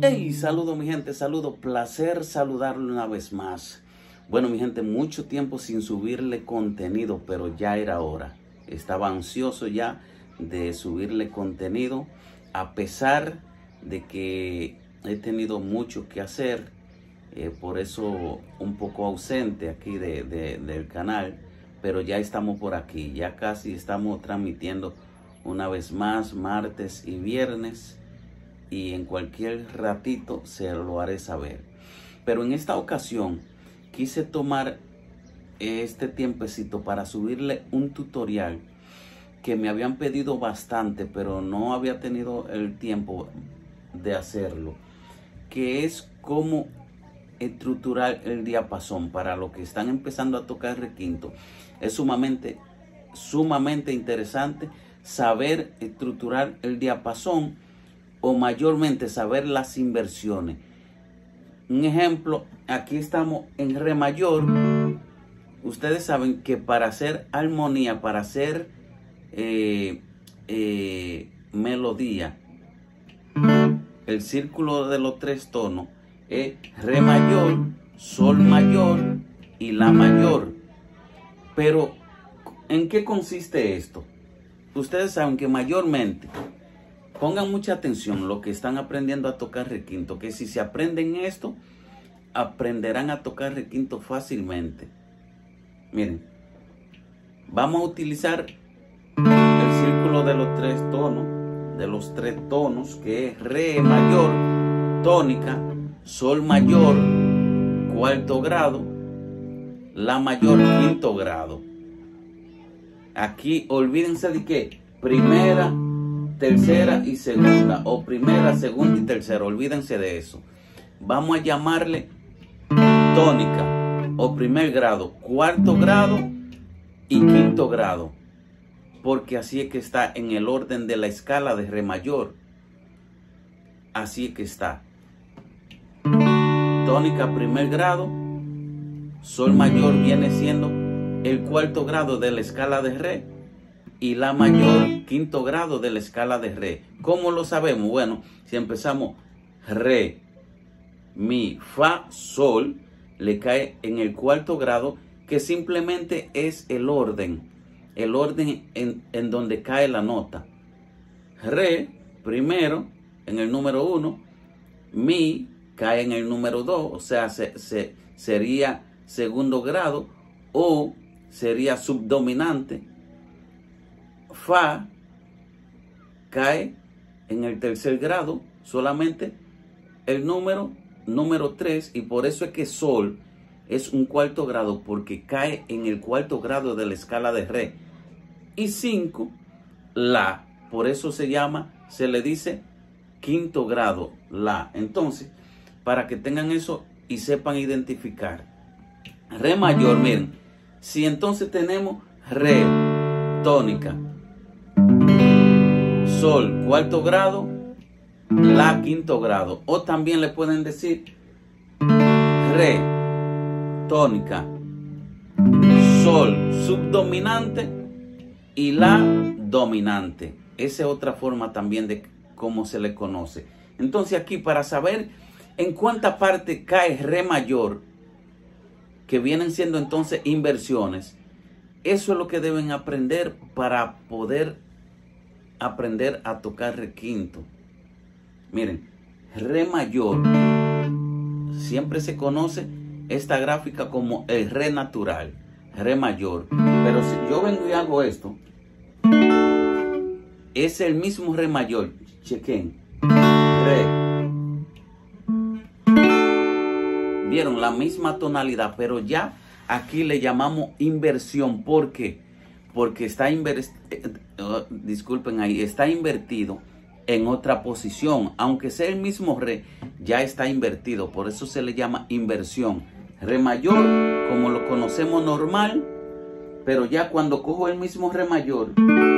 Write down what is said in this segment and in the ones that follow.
Hey, saludo mi gente, saludo, placer saludarlo una vez más. Bueno mi gente, mucho tiempo sin subirle contenido, pero ya era hora. Estaba ansioso ya de subirle contenido, a pesar de que he tenido mucho que hacer, por eso un poco ausente aquí del canal, pero ya estamos por aquí, ya casi estamos transmitiendo una vez más, martes y viernes, y en cualquier ratito se lo haré saber. Pero en esta ocasión quise tomar este tiempecito para subirle un tutorial que me habían pedido bastante, pero no había tenido el tiempo de hacerlo, que es cómo estructurar el diapasón para los que están empezando a tocar requinto. Es sumamente interesante saber estructurar el diapasón, o mayormente saber las inversiones. Un ejemplo, aquí estamos en re mayor. Ustedes saben que para hacer armonía, para hacer melodía, el círculo de los tres tonos es re mayor, sol mayor y la mayor. Pero ¿en qué consiste esto? Ustedes saben que mayormente, pongan mucha atención los que están aprendiendo a tocar requinto, que si se aprenden esto, aprenderán a tocar requinto fácilmente. Miren, vamos a utilizar el círculo de los tres tonos, que es re mayor, tónica, sol mayor, cuarto grado, la mayor, quinto grado. Aquí olvídense de que primera, tercera y segunda, o primera, segunda y tercera, olvídense de eso. Vamos a llamarle tónica o primer grado, cuarto grado y quinto grado, porque así es que está en el orden de la escala de re mayor. Así es que está tónica primer grado, sol mayor viene siendo el cuarto grado de la escala de re, y la mayor, quinto grado de la escala de re. ¿Cómo lo sabemos? Bueno, si empezamos re, mi, fa, sol, le cae en el cuarto grado, que simplemente es el orden en donde cae la nota. Re, primero, en el número 1, mi, cae en el número 2, o sea, sería segundo grado, o sería subdominante. Fa cae en el tercer grado, solamente el número 3, y por eso es que sol es un cuarto grado, porque cae en el cuarto grado de la escala de re. Y 5, la, por eso se le dice quinto grado, la. Entonces, para que tengan eso y sepan identificar, re mayor, miren, si entonces tenemos re, tónica, sol, cuarto grado, la, quinto grado. O también le pueden decir re, tónica, sol, subdominante y la, dominante. Esa es otra forma también de cómo se le conoce. Entonces aquí, para saber en cuánta parte cae re mayor, que vienen siendo entonces inversiones, eso es lo que deben aprender para poder aprender a tocar requinto. Miren, re mayor, siempre se conoce esta gráfica como el re natural, re mayor. Pero si yo vengo y hago esto, es el mismo re mayor. Chequen, re. Vieron la misma tonalidad, pero ya aquí le llamamos inversión. ¿Por qué? Porque está está invertido en otra posición. Aunque sea el mismo re, ya está invertido. Por eso se le llama inversión. Re mayor, como lo conocemos normal, pero ya cuando cojo el mismo re mayor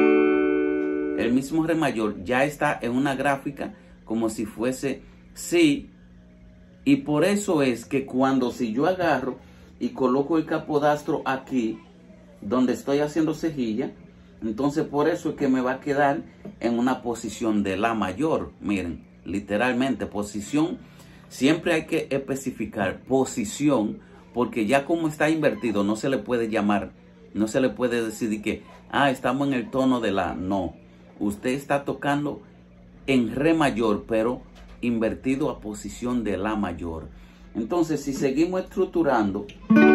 ya está en una gráfica como si fuese si. Y por eso es que si yo agarro y coloco el capodastro aquí, donde estoy haciendo cejilla, entonces por eso es que me va a quedar en una posición de la mayor. Miren, literalmente. Posición, siempre hay que especificar posición, porque ya como está invertido, no se le puede llamar, no se le puede decir que, estamos en el tono de la, no. Usted está tocando en re mayor, pero invertido a posición de la mayor. Entonces, si seguimos estructurando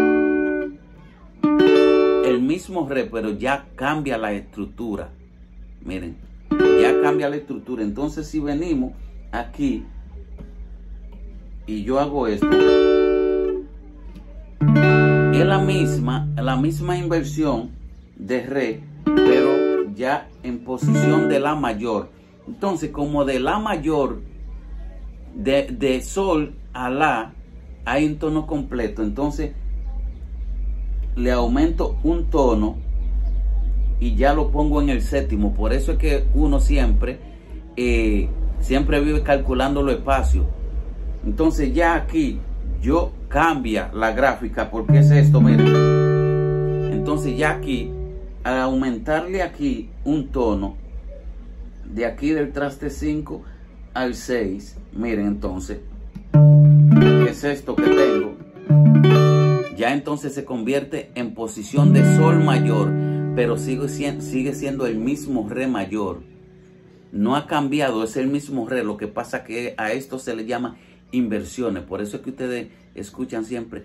el mismo re, pero ya cambia la estructura. Miren, ya cambia la estructura. Entonces, si venimos aquí y yo hago esto, es la misma inversión de re, pero ya en posición de la mayor. Entonces, como de la mayor, de sol a la, hay un tono completo. Entonces, le aumento un tono y ya lo pongo en el séptimo. Por eso es que uno siempre vive calculando los espacios. Entonces, ya aquí yo cambia la gráfica, porque es esto, miren. Entonces, ya aquí, al aumentarle aquí un tono, de aquí del traste 5 al 6, miren, entonces, ¿qué es esto que tengo? Ya entonces se convierte en posición de sol mayor, pero sigue siendo el mismo re mayor. No ha cambiado, es el mismo re. Lo que pasa que a esto se le llama inversiones. Por eso es que ustedes escuchan siempre,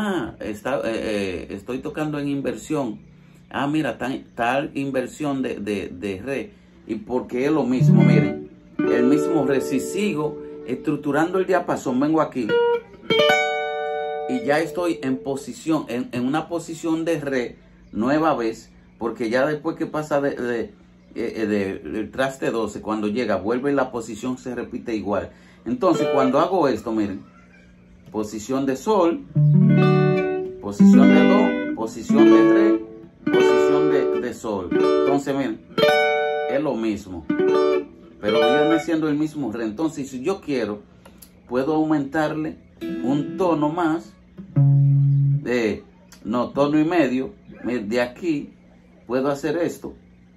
estoy tocando en inversión. Mira, tal inversión de re. Y porque es lo mismo, miren, el mismo re. Si sigo estructurando el diapasón, vengo aquí y ya estoy en posición, en una posición de re nueva vez, porque ya después que pasa del traste 12, cuando llega, vuelve, la posición se repite igual. Entonces, cuando hago esto, miren, posición de sol, posición de do, posición de re, posición de sol. Entonces, miren, es lo mismo, pero viene siendo el mismo re. Entonces, si yo quiero, puedo aumentarle un tono más, tono y medio. De aquí puedo hacer esto.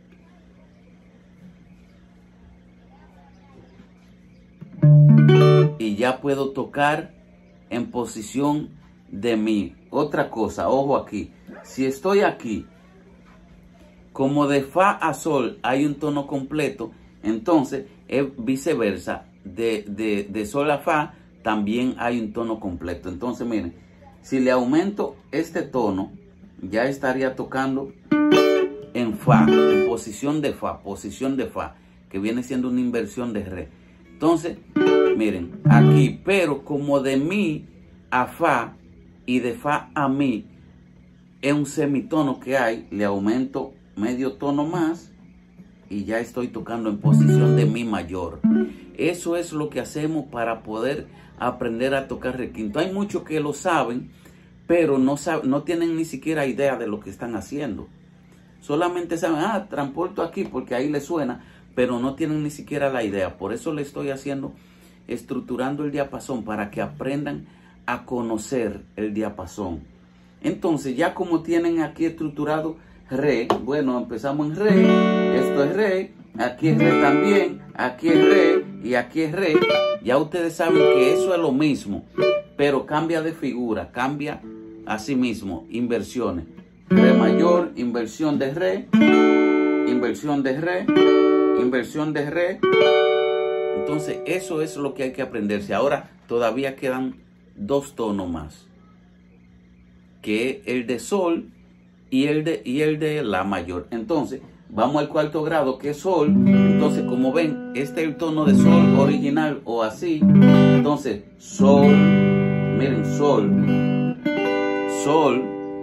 Y ya puedo tocar en posición de mi. Otra cosa, ojo aquí. Si estoy aquí, como de fa a sol hay un tono completo, entonces es viceversa. De sol a fa también hay un tono completo. Entonces, miren, si le aumento este tono, ya estaría tocando en fa, en posición de fa, que viene siendo una inversión de re. Entonces, miren, aquí, pero como de mi a fa y de fa a mi es un semitono que hay, le aumento medio tono más y ya estoy tocando en posición de mi mayor. Eso es lo que hacemos para poder aprender a tocar requinto. Hay muchos que lo saben, pero no tienen ni siquiera idea de lo que están haciendo. Solamente saben, transporto aquí porque ahí le suena, pero no tienen ni siquiera la idea. Por eso le estoy estructurando el diapasón, para que aprendan a conocer el diapasón. Entonces, ya como tienen aquí estructurado re, bueno, empezamos en re, esto es re, aquí es re también, aquí es re y aquí es re. Ya ustedes saben que eso es lo mismo, pero cambia de figura, cambia así mismo, inversiones. Re mayor, inversión de re, inversión de re, inversión de re. Entonces, eso es lo que hay que aprenderse. Ahora todavía quedan dos tonos más, que es el de sol y el de la mayor. Entonces, vamos al cuarto grado, que es sol. Entonces, como ven, este es el tono de sol original, o así. Entonces, sol, miren, sol, sol,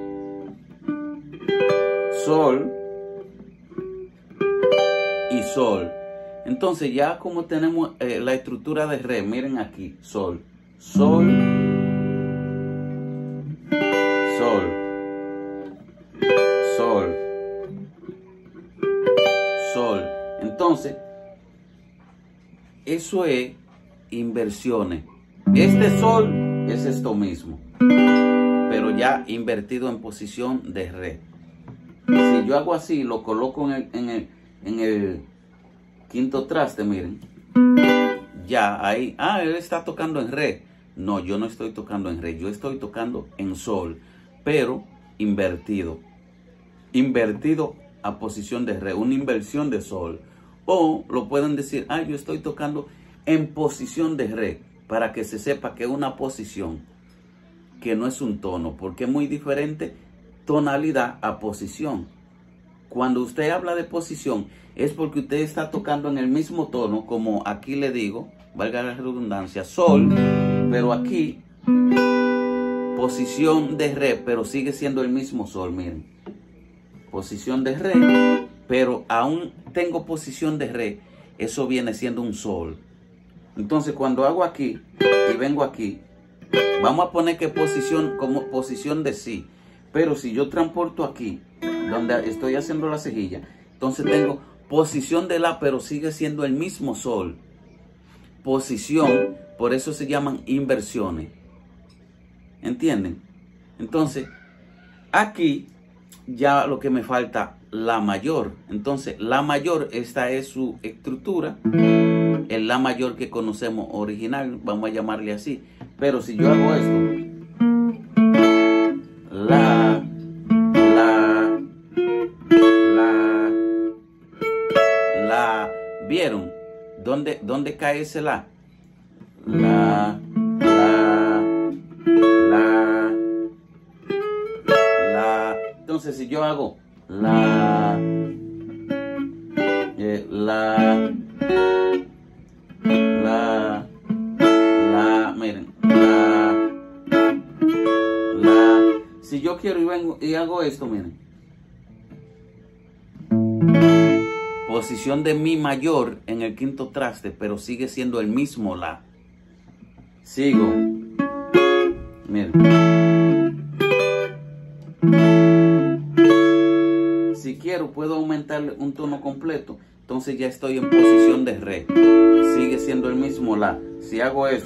sol y sol. Entonces, ya como tenemos la estructura de re, miren aquí, sol, sol, sol, sol, sol. Entonces, eso es inversiones. Este sol es esto mismo, pero ya invertido en posición de re. Si yo hago así, lo coloco en el quinto traste, miren, ya ahí, él está tocando en re. No, yo no estoy tocando en re, yo estoy tocando en sol, pero invertido. Invertido a posición de re, una inversión de sol. O lo pueden decir, yo estoy tocando en posición de re, para que se sepa que es una posición, que no es un tono, porque es muy diferente tonalidad a posición. Cuando usted habla de posición, es porque usted está tocando en el mismo tono, como aquí le digo, valga la redundancia, sol, pero aquí posición de re, pero sigue siendo el mismo sol, miren. Posición de re, pero aún tengo posición de re, eso viene siendo un sol. Entonces cuando hago aquí y vengo aquí, vamos a poner que posición como posición de si, pero si yo transporto aquí, donde estoy haciendo la cejilla, entonces tengo posición de la, pero sigue siendo el mismo sol. Posición, por eso se llaman inversiones. ¿Entienden? Entonces, aquí ya lo que me falta, la mayor. Entonces, la mayor, esta es su estructura. El la mayor que conocemos original, vamos a llamarle así. Pero si yo hago esto, ¿vieron? ¿Dónde cae ese la? La. Entonces, si yo hago la, miren, si yo quiero y vengo y hago esto, miren, posición de mi mayor en el quinto traste, pero sigue siendo el mismo la. Sigo, miren. Si quiero puedo aumentarle un tono completo, entonces ya estoy en posición de re, sigue siendo el mismo la. Si hago esto,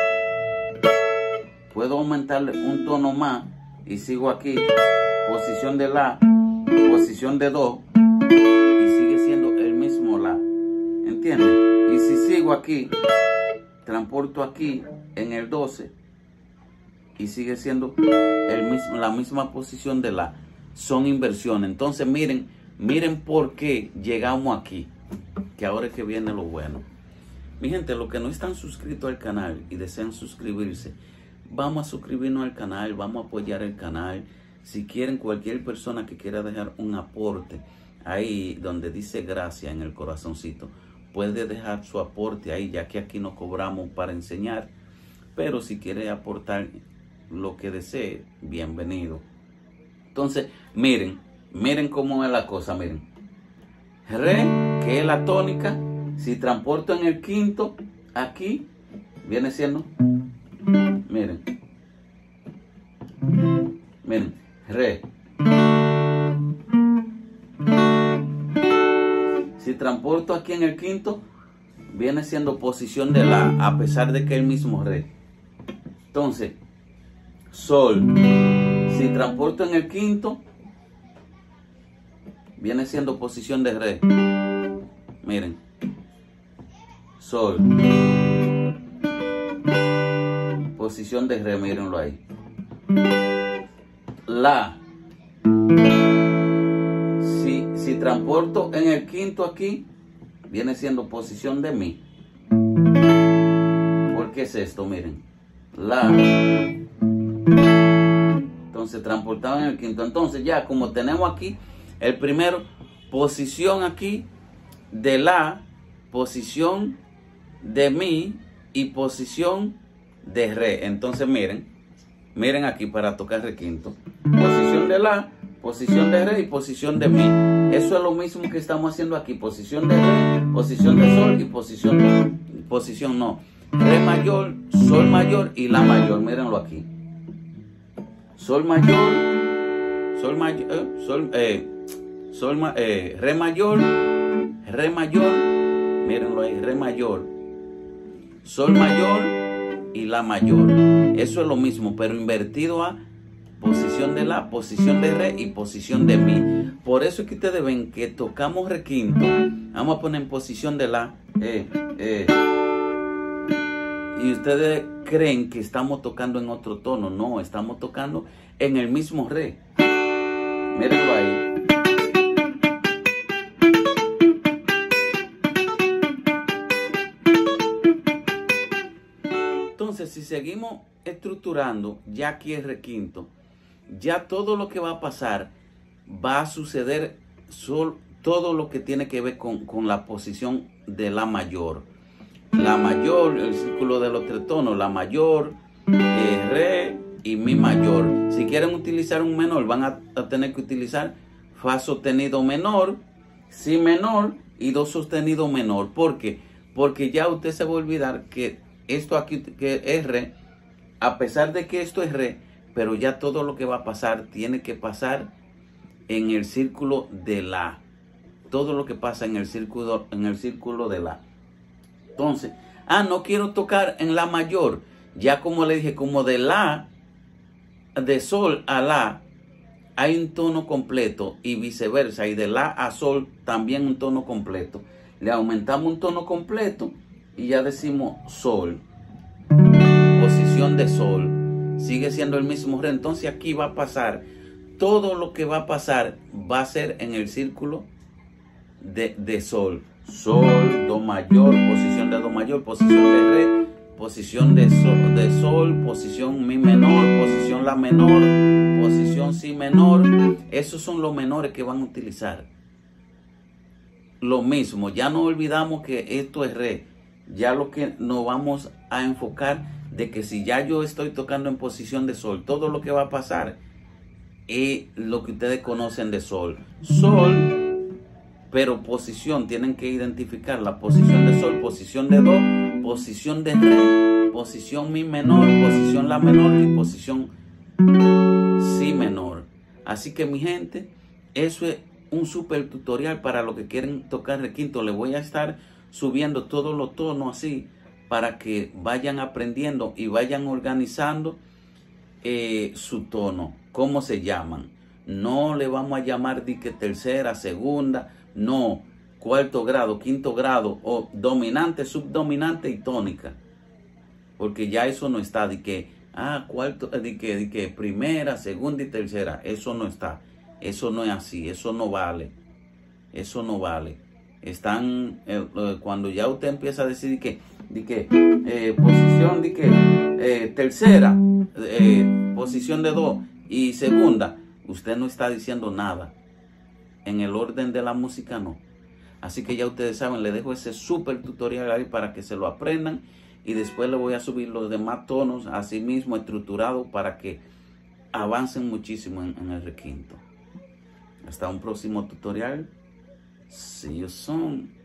puedo aumentarle un tono más y sigo aquí, posición de la, posición de do, y sigue siendo el mismo la. ¿Entienden? Y si sigo aquí, transporto aquí en el 12 y sigue siendo la misma posición de la. Son inversiones. Entonces miren por qué llegamos aquí, que ahora es que viene lo bueno. Mi gente, los que no están suscritos al canal y desean suscribirse, vamos a suscribirnos al canal, vamos a apoyar el canal. Si quieren, cualquier persona que quiera dejar un aporte, ahí donde dice gracias en el corazoncito, puede dejar su aporte ahí, ya que aquí no cobramos para enseñar. Pero si quiere aportar lo que desee, bienvenido. Entonces, miren cómo es la cosa, miren. Re, que es la tónica, si transporto en el quinto, aquí, viene siendo, miren, re. Si transporto aquí en el quinto, viene siendo posición de la, a pesar de que es el mismo re. Entonces, sol. Si transporto en el quinto, viene siendo posición de re. Miren. Sol. Posición de re, mírenlo ahí. La. Si transporto en el quinto aquí, viene siendo posición de mi. ¿Por qué es esto? Miren. La. Entonces transportado en el quinto. Entonces ya como tenemos aquí el primero, posición aquí de la, posición de mi y posición de re. Entonces miren aquí para tocar requinto. Posición de la, posición de re y posición de mi. Eso es lo mismo que estamos haciendo aquí. Posición de re, posición de sol y posición no. Re mayor, sol mayor y la mayor. Mírenlo aquí. Sol mayor, re mayor, mírenlo ahí, re mayor, sol mayor y la mayor. Eso es lo mismo, pero invertido a posición de la, posición de re y posición de mi. Por eso es que ustedes ven que tocamos requinto. Vamos a poner en posición de la, Y ustedes creen que estamos tocando en otro tono. No, estamos tocando en el mismo re. Mírenlo ahí. Entonces, si seguimos estructurando, ya aquí es re quinto, ya todo lo que va a pasar va a suceder todo lo que tiene que ver con la posición de la mayor. La mayor, el círculo de los tres tonos, la mayor, re y mi mayor. Si quieren utilizar un menor, van a tener que utilizar fa sostenido menor, si menor y do sostenido menor. ¿Por qué? Porque ya usted se va a olvidar que esto aquí que es re, a pesar de que esto es re, pero ya todo lo que va a pasar tiene que pasar en el círculo de la. Todo lo que pasa en el círculo de la. Entonces, no quiero tocar en la mayor. Ya como le dije, como de la, de sol a la, hay un tono completo y viceversa. Y de la a sol también un tono completo. Le aumentamos un tono completo y ya decimos sol. Posición de sol. Sigue siendo el mismo re. Entonces aquí va a pasar. Todo lo que va a pasar va a ser en el círculo de sol. Sol, do mayor, posición de do mayor, posición de re, posición de sol, posición mi menor, posición la menor, posición si menor. Esos son los menores que van a utilizar. Lo mismo, ya no olvidamos que esto es re. Ya lo que nos vamos a enfocar de que si ya yo estoy tocando en posición de sol, todo lo que va a pasar es lo que ustedes conocen de sol. Sol, pero posición, tienen que identificar la posición de sol, posición de do, posición de re, posición mi menor, posición la menor y posición si menor. Así que mi gente, eso es un super tutorial para los que quieren tocar re quinto. Les voy a estar subiendo todos los tonos así para que vayan aprendiendo y vayan organizando su tono, cómo se llaman. No le vamos a llamar de que tercera, segunda, no, cuarto grado, quinto grado, o dominante, subdominante y tónica. Porque ya eso no está de que, cuarto, de que primera, segunda y tercera. Eso no está. Eso no es así, eso no vale. Eso no vale. Están, cuando ya usted empieza a decir posición de que tercera, posición de do y segunda, usted no está diciendo nada. En el orden de la música no. Así que ya ustedes saben, les dejo ese súper tutorial ahí para que se lo aprendan. Y después le voy a subir los demás tonos así mismo estructurados para que avancen muchísimo en el requinto. Hasta un próximo tutorial. See you soon.